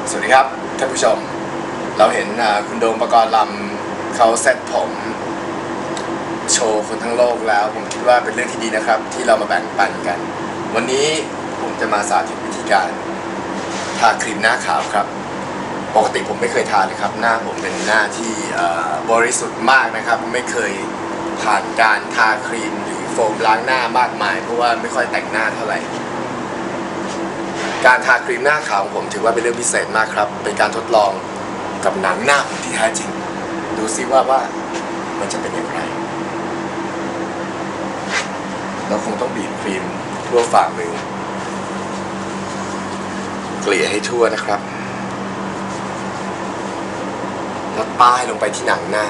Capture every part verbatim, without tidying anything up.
สวัสดีครับท่านผู้ชมเราเห็นคุณโดมปกรณ์ลำเขาเซ็ตผมโชว์คนทั้งโลกแล้วผมคิดว่าเป็นเรื่องที่ดีนะครับที่เรามาแบ่งปันกันวันนี้ผมจะมาสาธิตวิธีการทาครีมหน้าขาวครับปกติผมไม่เคยทาเลยครับหน้าผมเป็นหน้าที่บริสุทธิ์มากนะครับไม่เคยผ่านการทาครีมหรือโฟมล้างหน้ามากมายเพราะว่าไม่ค่อยแต่งหน้าเท่าไหร่การทาครีมหน้าขาวของผมถือว่าเป็นเรื่องพิเศษมากครับเป็นการทดลองกับหนังหน้าผมที่แท้จริงดูซิว่าว่ามันจะเป็นอย่างไรเราคงต้องบีบครีมทั่วฝ่ามือเกลี่ยให้ทั่วนะครับแล้วป้ายลงไปที่หนังหน้า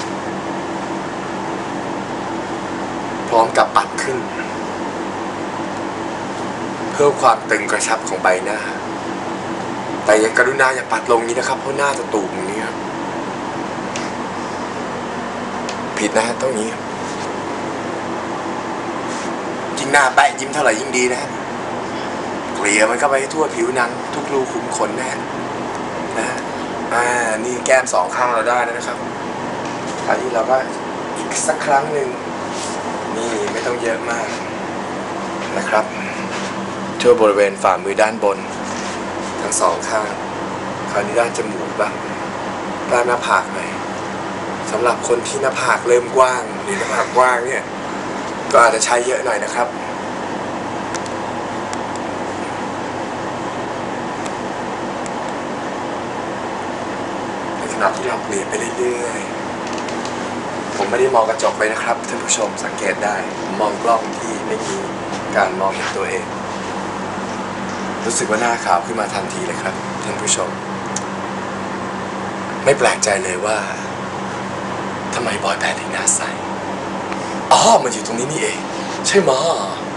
พร้อมกับปัดขึ้นเพื่อความตึงกระชับของใบหน้าแต่อย่ากรุณาอย่าปัดลงนี้นะครับเพราะหน้าจะตูมอย่างนี้ครับผิดนะฮะต้องนี้ยิ่งหน้าแปะยิ้มเท่าไหร่ยิ่งดีนะฮะเกลี่ยมันเข้าไปทั่วผิวหนังทุกรูขุมขนนะฮะนะฮะอ่านี่แก้มสองข้างเราได้นะครับคราวนี้เราก็อีกสักครั้งหนึ่งนี่ไม่ต้องเยอะมากนะครับทั่วบริเวณฝ่ามือด้านบนทั้งสองข้างคราวนี้ด้านจมูกบ้างด้านหน้าผากหน่อยสำหรับคนที่หน้าผากเริ่มกว้างหรือหน้าผากกว้างเนี่ยก็อาจจะใช้เยอะหน่อยนะครับในขณะที่เราเปลี่ยนไปเรื่อยๆผมไม่ได้มองกระจกเลยนะครับท่านผู้ชมสังเกตได้มองกล้องที่ไม่มีการมองเห็นตัวเองรู้สึกว่าหน้าขาวขึ้นมาทันทีเลยครับท่านผู้ชมไม่แปลกใจเลยว่าทำไมบอยแบนด์ถึงหน้าใสอ๋อมันอยู่ตรงนี้นี่เองใช่ไหม